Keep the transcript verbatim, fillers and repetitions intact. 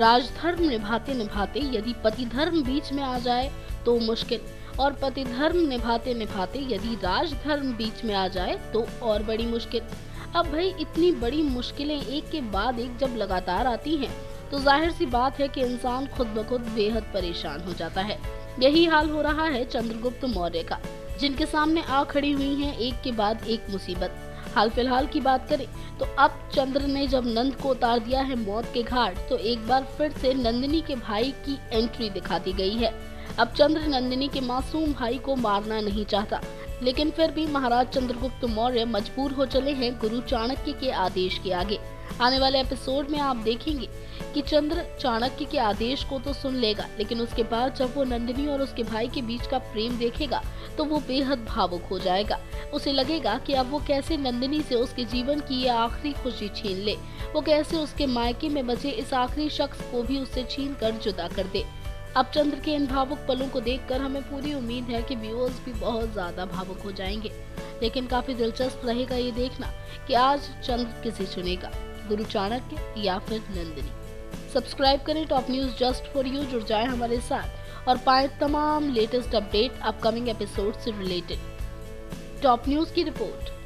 राजधर्म निभाते निभाते यदि पति धर्म बीच में आ जाए तो मुश्किल, और पति धर्म निभाते निभाते यदि राजधर्म बीच में आ जाए तो और बड़ी मुश्किल। अब भाई इतनी बड़ी मुश्किलें एक के बाद एक जब लगातार आती हैं तो जाहिर सी बात है कि इंसान खुद ब खुद बेहद परेशान हो जाता है। यही हाल हो रहा है चंद्रगुप्त मौर्य का, जिनके सामने आ खड़ी हुई हैं एक के बाद एक मुसीबत। हाल फिलहाल की बात करें तो अब चंद्र ने जब नंद को उतार दिया है मौत के घाट, तो एक बार फिर से नंदिनी के भाई की एंट्री दिखा दी गई है। अब चंद्र नंदिनी के मासूम भाई को मारना नहीं चाहता, लेकिन फिर भी महाराज चंद्रगुप्त मौर्य मजबूर हो चले हैं गुरु चाणक्य के आदेश के आगे। आने वाले एपिसोड में आप देखेंगे कि चंद्र चाणक्य के आदेश को तो सुन लेगा, लेकिन उसके बाद जब वो नंदिनी और उसके भाई के बीच का प्रेम देखेगा तो वो बेहद भावुक हो जाएगा। उसे लगेगा कि अब वो कैसे नंदिनी से उसके जीवन की ये आखिरी खुशी छीन ले, वो कैसे उसके मायके में बचे इस आखिरी शख्स को भी उससे छीन कर जुदा कर दे। अब चंद्र के इन भावुक पलों को देखकर हमें पूरी उम्मीद है कि व्यूअर्स भी बहुत ज्यादा भावुक हो जाएंगे, लेकिन काफी दिलचस्प रहेगा ये देखना कि आज चंद्र किसे चुनेगा, गुरु चाणक्य या फिर नंदिनी। सब्सक्राइब करें top news just for you, जुड़ जाए हमारे साथ और पाएं तमाम लेटेस्ट अपडेट अपकमिंग एपिसोड से रिलेटेड। टॉप न्यूज की रिपोर्ट।